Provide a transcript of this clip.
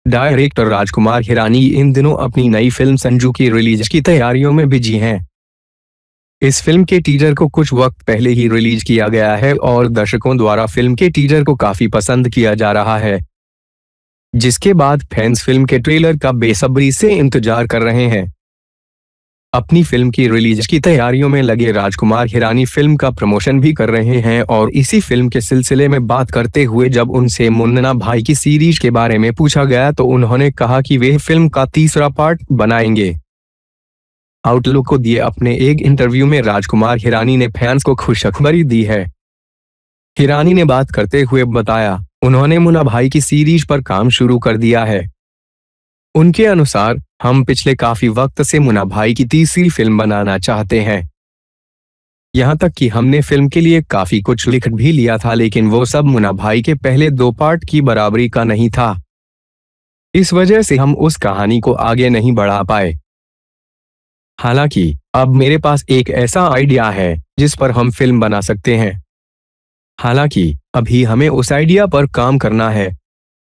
Director Rajkumar Hirani इन दिनों अपनी नई फिल्म संजू की रिलीज की तैयारियों में बिजी हैं। इस फिल्म के टीजर को कुछ वक्त पहले ही रिलीज किया गया है और दर्शकों द्वारा फिल्म के टीजर को काफी पसंद किया जा रहा है, जिसके बाद फैंस फिल्म के ट्रेलर का बेसब्री से इंतजार कर रहे हैं। अपनी फिल्म की रिलीज की तैयारियों में लगे राजकुमार हिरानी फिल्म का प्रमोशन भी कर रहे हैं और इसी फिल्म के सिलसिले में बात करते हुए जब उनसे मुन्ना भाई की सीरीज के बारे में पूछा गया तो उन्होंने कहा कि वे फिल्म का तीसरा पार्ट बनाएंगे। आउटलुक को दिए अपने एक इंटरव्यू में राजकुमार हिरानी ने फैंस को खुशखबरी दी है। हिरानी ने बात करते हुए बताया, उन्होंने मुन्ना भाई की सीरीज पर काम शुरू कर दिया है। उनके अनुसार हम पिछले काफी वक्त से मुन्ना भाई की तीसरी फिल्म बनाना चाहते हैं। यहाँ तक कि हमने फिल्म के लिए काफी कुछ लिख भी लिया था, लेकिन वो सब मुन्ना भाई के पहले 2 पार्ट की बराबरी का नहीं था। इस वजह से हम उस कहानी को आगे नहीं बढ़ा पाए। हालांकि अब मेरे पास एक ऐसा आइडिया है जिस पर हम फिल्म बना सकते हैं। हालांकि अभी हमें उस आइडिया पर काम करना है।